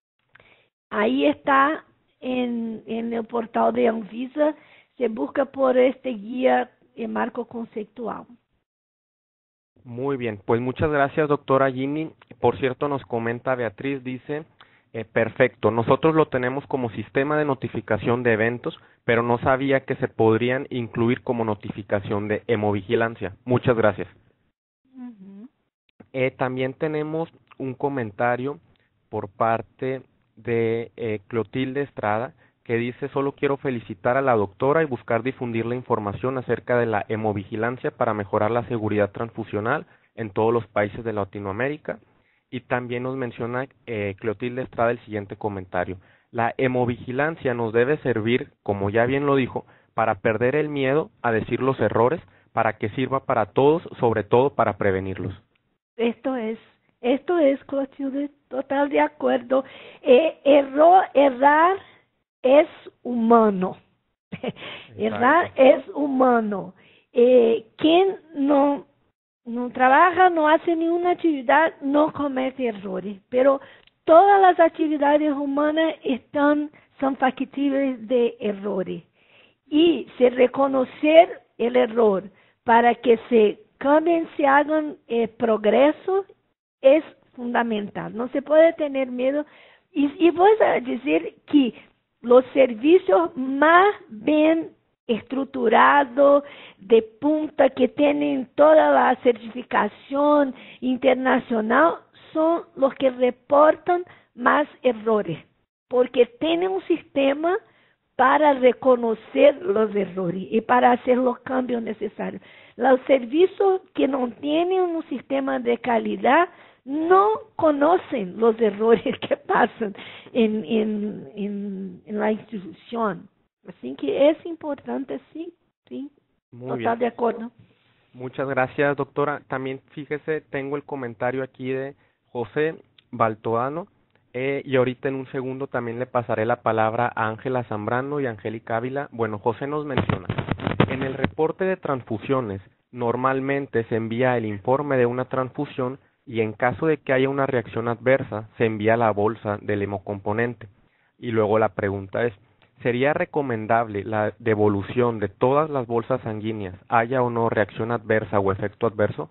Ahí está en, en el portal de Anvisa, se busca por este guía en marco conceptual. Muy bien, pues muchas gracias, doctora Ginny. Por cierto, nos comenta Beatriz, dice, eh, perfecto, nosotros lo tenemos como sistema de notificación de eventos, pero no sabía que se podrían incluir como notificación de hemovigilancia. Muchas gracias. Uh-huh. Eh, también tenemos un comentario por parte de eh, Clotilde Estrada, que dice, solo quiero felicitar a la doctora y buscar difundir la información acerca de la hemovigilancia para mejorar la seguridad transfusional en todos los países de Latinoamérica. Y también nos menciona eh, Clotilde Estrada el siguiente comentario. La hemovigilancia nos debe servir, como ya bien lo dijo, para perder el miedo a decir los errores, para que sirva para todos, sobre todo para prevenirlos. Esto es, esto es, Clotilde, total de acuerdo. Eh, error, errar es humano. Errar es humano. Eh, quien no, no trabaja, no hace ninguna actividad, no comete errores. Pero todas las actividades humanas están, son factibles de errores. Y se reconocer el error para que se cambien, se hagan eh, progreso, es fundamental. No se puede tener miedo. Y, y voy a decir que los servicios más bien estructurados, de punta, que tienen toda la certificación internacional, son los que reportan más errores, porque tienen un sistema para reconocer los errores y para hacer los cambios necesarios. Los servicios que no tienen un sistema de calidad no conocen los errores que pasan en, en, en, en la institución. Así que es importante, sí, sí, Muy total bien. de acuerdo. Muchas gracias, doctora. También fíjese, tengo el comentario aquí de José Baltoano, eh, y ahorita en un segundo también le pasaré la palabra a Ángela Zambrano y Angélica Ávila. Bueno, José nos menciona, en el reporte de transfusiones normalmente se envía el informe de una transfusión y en caso de que haya una reacción adversa se envía la bolsa del hemocomponente. Y luego la pregunta es, ¿sería recomendable la devolución de todas las bolsas sanguíneas, haya o no reacción adversa o efecto adverso?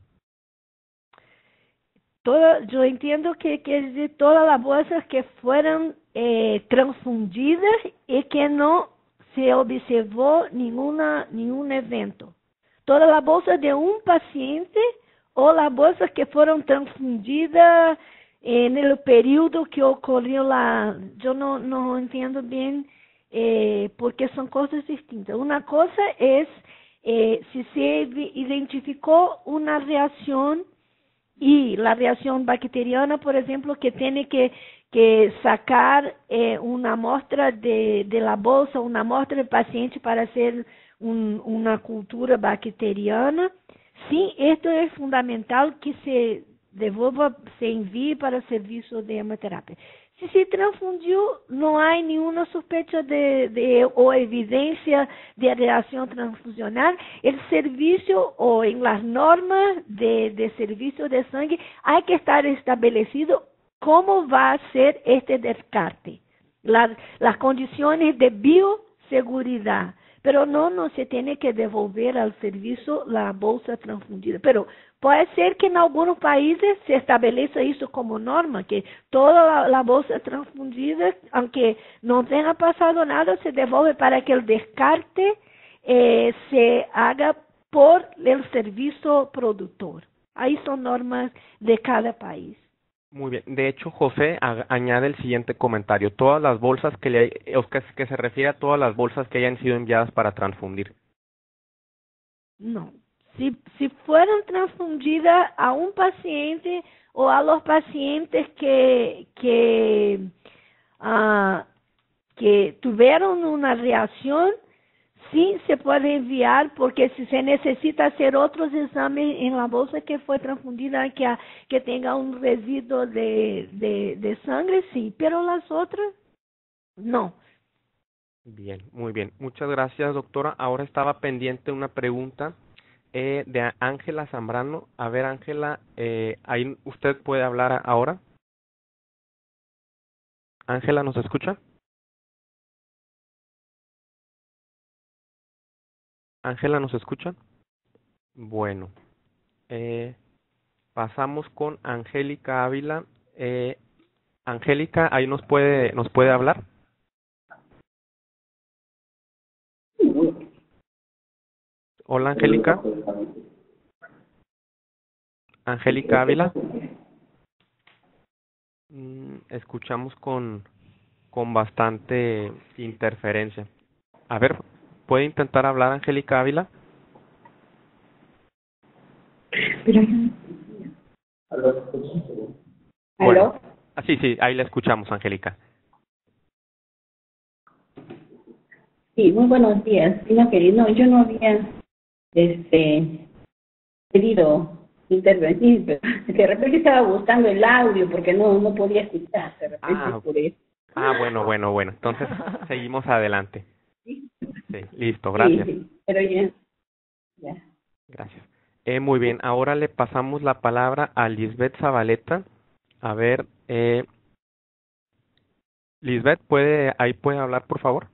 Todo, yo entiendo que quiere decir todas las bolsas que fueron eh, transfundidas y que no se observó ninguna, ningún evento. Todas las bolsas de un paciente o las bolsas que fueron transfundidas en el periodo que ocurrió la... Yo no, no entiendo bien eh, porque son cosas distintas. Una cosa es eh, si se identificó una reacción y la reacción bacteriana, por ejemplo, que tiene que, que sacar eh, una muestra de, de la bolsa, una muestra del paciente para hacer un, una cultura bacteriana. Sí, esto es fundamental que se devolva, se envíe para el servicio de hemoterapia. Si se transfundió, no hay ninguna sospecha de, de o evidencia de reacción transfusional. El servicio o en las normas de, de servicio de sangre hay que estar establecido cómo va a ser este descarte, la, las condiciones de bioseguridad. Pero no, no se tiene que devolver al servicio la bolsa transfundida. Pero puede ser que en algunos países se establezca eso como norma, que toda la, la bolsa transfundida, aunque no tenga pasado nada, se devuelve para que el descarte eh, se haga por el servicio productor. Ahí son normas de cada país. Muy bien. De hecho, José a, añade el siguiente comentario. Todas las bolsas que le que, que se refiere a todas las bolsas que hayan sido enviadas para transfundir. No. Si, si fueron transfundidas a un paciente o a los pacientes que, que, uh, que tuvieron una reacción, sí se puede enviar, porque si se necesita hacer otros exámenes en la bolsa que fue transfundida, que, que tenga un residuo de, de, de sangre, sí, pero las otras, no. Bien, muy bien. Muchas gracias, doctora. Ahora estaba pendiente una pregunta eh, de Ángela Zambrano. A ver, Ángela, eh, ahí usted puede hablar ahora. Ángela, ¿nos escucha? Ángela, ¿nos escucha? Bueno, eh, pasamos con Angélica Ávila. Eh, Angélica, ahí nos puede nos puede hablar. Hola, Angélica. Angélica Ávila. Mm, escuchamos con con bastante interferencia. A ver, ¿puede intentar hablar Angélica Ávila? Pero Bueno, ¿aló? ah, sí, sí, ahí la escuchamos, Angélica. Sí, muy buenos días. Sino que no, yo no había este querido intervenir, pero de repente estaba buscando el audio porque no no podía escuchar, de repente Ah, por eso. ah, bueno, bueno, bueno. Entonces, seguimos adelante. Sí, Sí, listo, gracias. sí, sí, pero ya, ya. Gracias. Eh, muy bien, ahora le pasamos la palabra a Lisbeth Zabaleta. A ver, eh, Lisbeth, ¿puede, ahí puede hablar, por favor?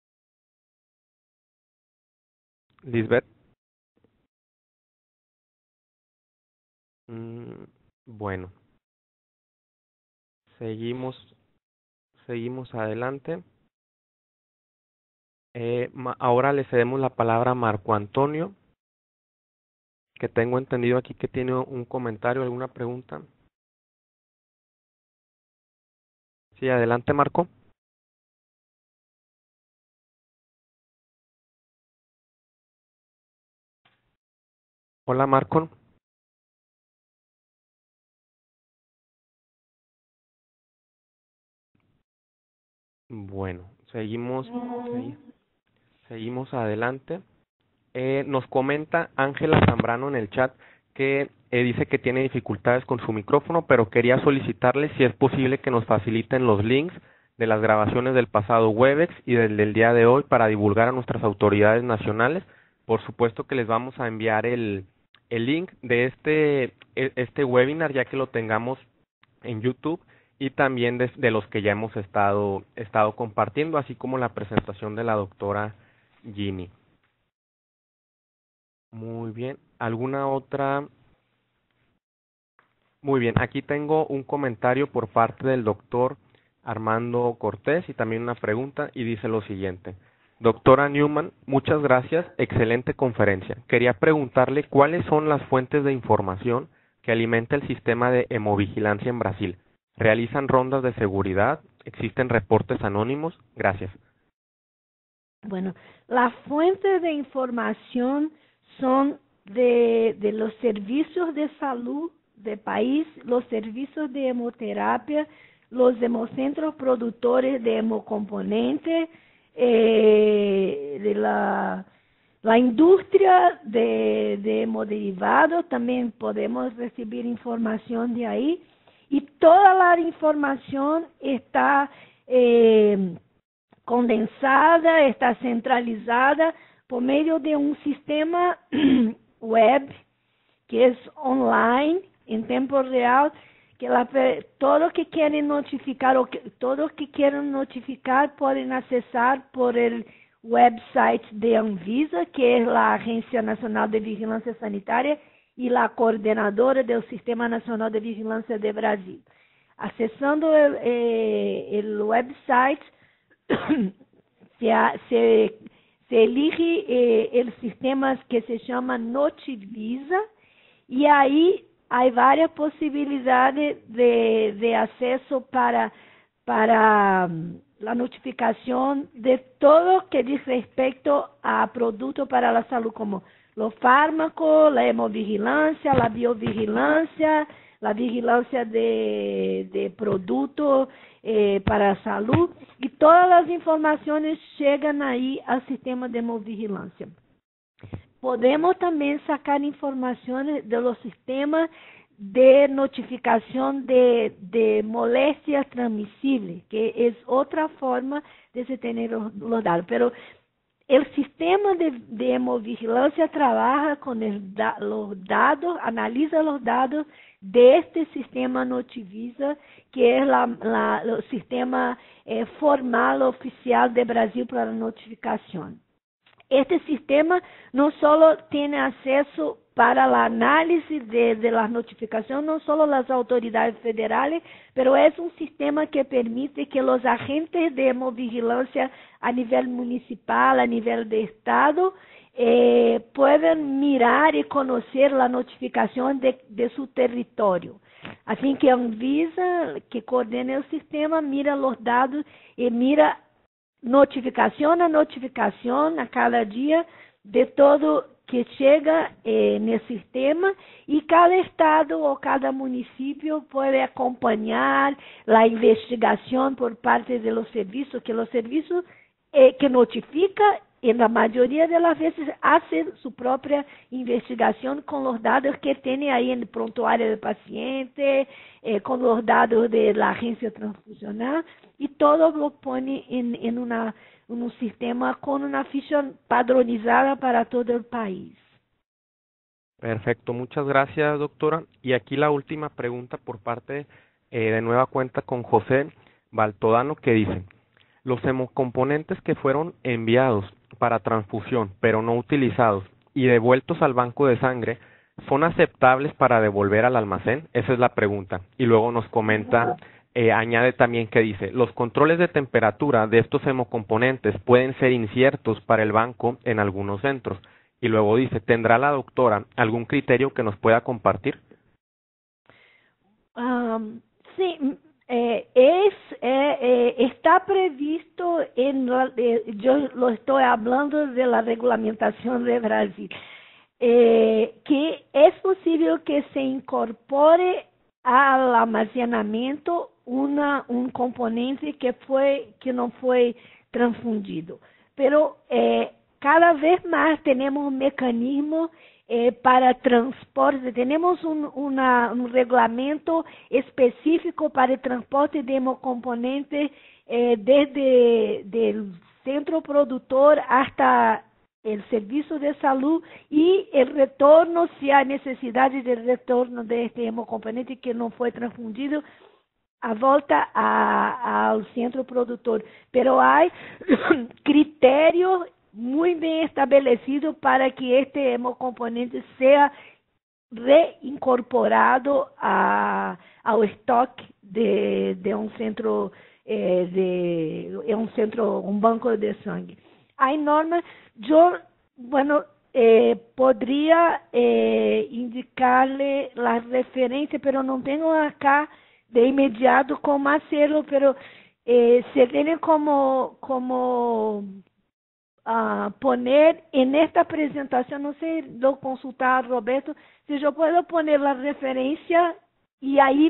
Lisbeth. Mm, bueno, seguimos, seguimos adelante. Eh, ma- ahora le cedemos la palabra a Marco Antonio, que tengo entendido aquí que tiene un comentario, alguna pregunta. Sí, adelante, Marco. Hola, Marco. Bueno, seguimos, segui- seguimos adelante. Eh, nos comenta Ángela Zambrano en el chat que eh, dice que tiene dificultades con su micrófono, pero quería solicitarle si es posible que nos faciliten los links de las grabaciones del pasado Webex y del del día de hoy para divulgar a nuestras autoridades nacionales. Por supuesto que les vamos a enviar el, el link de este, e- este webinar ya que lo tengamos en YouTube y también de, de los que ya hemos estado, estado compartiendo, así como la presentación de la doctora Ginny. Muy bien. ¿Alguna otra? Muy bien. Aquí tengo un comentario por parte del doctor Armando Cortés y también una pregunta y dice lo siguiente. Doctora Newman, muchas gracias. Excelente conferencia. Quería preguntarle cuáles son las fuentes de información que alimenta el sistema de hemovigilancia en Brasil. ¿Realizan rondas de seguridad? ¿Existen reportes anónimos? Gracias. Bueno, las fuentes de información son de, de los servicios de salud del país, los servicios de hemoterapia, los hemocentros productores de hemocomponentes, eh, de la, la industria de, de hemoderivados, también podemos recibir información de ahí, y toda la información está eh, condensada, está centralizada por medio de un sistema web que es online, en tiempo real, que la, todos que quieren notificar, o que, todos que quieren notificar pueden accesar por el website de Anvisa, que es la Agencia Nacional de Vigilancia Sanitaria y la coordinadora del Sistema Nacional de Vigilancia de Brasil. Acessando el, eh, el website, se, se, se elige eh, el sistema que se llama Notivisa, y ahí hay varias posibilidades de, de acceso para, para um, la notificación de todo que dice respecto a productos para la salud, como los fármacos, la hemovigilancia, la biovigilancia, la vigilancia de, de productos eh, para la salud, y todas las informaciones llegan ahí al sistema de hemovigilancia. Podemos también sacar informaciones de los sistemas de notificación de, de molestias transmisibles, que es otra forma de se tener los, los datos. Pero el sistema de, de hemovigilancia trabaja con el, da, los datos, analiza los datos de este sistema Notivisa, que es la, la, el sistema eh, formal oficial de Brasil para la notificación. Este sistema no solo tiene acceso para la análisis de, de las notificaciones, no solo las autoridades federales, pero es un sistema que permite que los agentes de hemovigilancia a nivel municipal, a nivel de estado, eh, puedan mirar y conocer la notificación de, de su territorio. Así que Anvisa, que coordena el sistema, mira los datos y mira notificación a notificación a cada día de todo que chega eh, en el sistema, y cada estado o cada municipio puede acompañar la investigación por parte de los servicios, que los servicios eh, que notifica, en la mayoría de las veces hacen su propia investigación con los datos que tiene ahí en el prontuario del paciente, eh, con los datos de la agencia transfusional, y todo lo pone en, en, una, en un sistema con una ficha padronizada para todo el país. Perfecto, muchas gracias, doctora. Y aquí la última pregunta por parte eh, de nueva cuenta con José Baltodano, que dice: los hemocomponentes que fueron enviados para transfusión pero no utilizados y devueltos al banco de sangre, ¿son aceptables para devolver al almacén? Esa es la pregunta. Y luego nos comenta, eh, añade también que dice: los controles de temperatura de estos hemocomponentes pueden ser inciertos para el banco en algunos centros. Y luego dice: ¿tendrá la doctora algún criterio que nos pueda compartir? Um, sí, eh, es eh, eh, está previsto en la, eh, yo lo estoy hablando de la regulamentación de Brasil, eh, que es posible que se incorpore al almacenamiento una un componente que fue que no fue transfundido, pero eh, cada vez más tenemos un mecanismo eh, para transporte, tenemos un, una, un reglamento específico para el transporte de hemocomponentes eh, desde el centro productor hasta el servicio de salud, y el retorno, si hay necesidad de retorno de este hemocomponente que no fue transfundido, a volta a, al centro productor. Pero hay criterios muy bien establecido para que este hemocomponente sea reincorporado a, ao estoque de, de un centro eh, de un centro, un banco de sangue. Hay normas, yo, bueno, eh, podría eh, indicarle la referencia, pero no tengo acá de inmediato cómo hacerlo, pero eh, se tiene como, como Uh, poner en esta presentación, no sé, lo consultar a Roberto, si yo puedo poner la referencia y ahí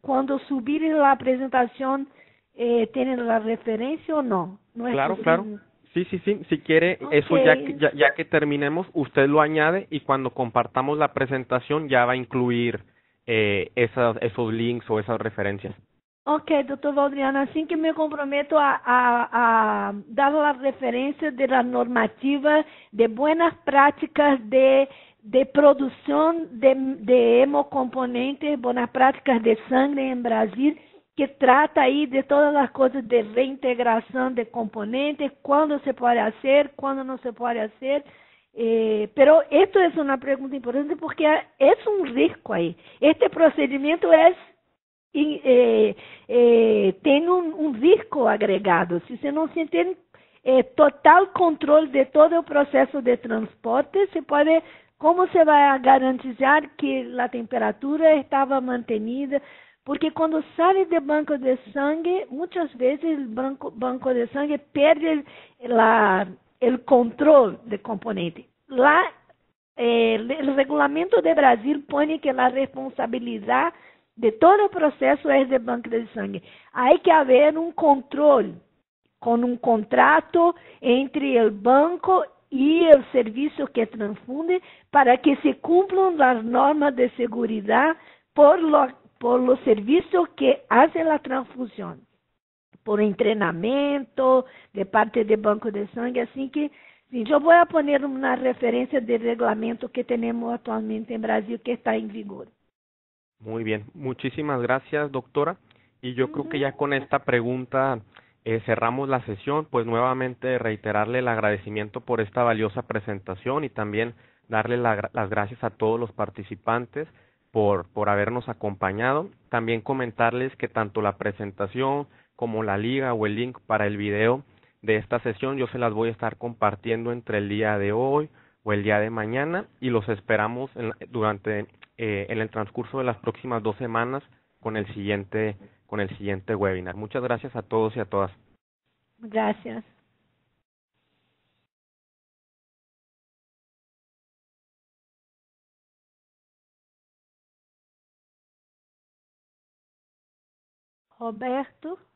cuando subir la presentación, eh, ¿tienen la referencia o no? No es Claro, posible. claro. Sí, sí, sí. Si quiere, Ok. eso ya que, ya, ya que terminemos, usted lo añade y cuando compartamos la presentación ya va a incluir eh, esas, esos links o esas referencias. Ok, doutor Valdriano, assim que me comprometo a, a, a dar a referência de la normativa de buenas práticas de, de produção de, de hemocomponentes, buenas práticas de sangre em Brasil, que trata aí de todas as coisas de reintegração de componentes, quando se pode fazer, quando não se pode fazer. Eh, pero esto es una pregunta importante porque es un risco ahí. Este procedimento es e eh, eh, tem um, um risco agregado. Se você não se tem eh, total controle de todo o processo de transporte, você pode, como você vai garantizar que a temperatura estava mantenida? Porque quando sai de banco de sangue, muitas vezes o banco, banco de sangue perde o controle de componente. Lá, eh, o regulamento de Brasil põe que a responsabilidade de todo o processo é de banco de sangue. Há que haver um controle, com um contrato entre o banco e o serviço que transfunde, para que se cumpram as normas de segurança por lo, por lo serviço que faz a transfusão, por treinamento de parte do banco de sangue. Assim que, sim, eu vou poner uma referência de regulamento que temos atualmente em Brasil, que está em vigor. Muy bien, muchísimas gracias, doctora. Y yo creo que ya con esta pregunta eh, cerramos la sesión. Pues nuevamente reiterarle el agradecimiento por esta valiosa presentación y también darle la, las gracias a todos los participantes por, por habernos acompañado. También comentarles que tanto la presentación como la liga o el link para el video de esta sesión yo se las voy a estar compartiendo entre el día de hoy o el día de mañana y los esperamos en, durante eh, en el transcurso de las próximas dos semanas con el siguiente con el siguiente webinar. Muchas gracias a todos y a todas. Gracias. Roberto.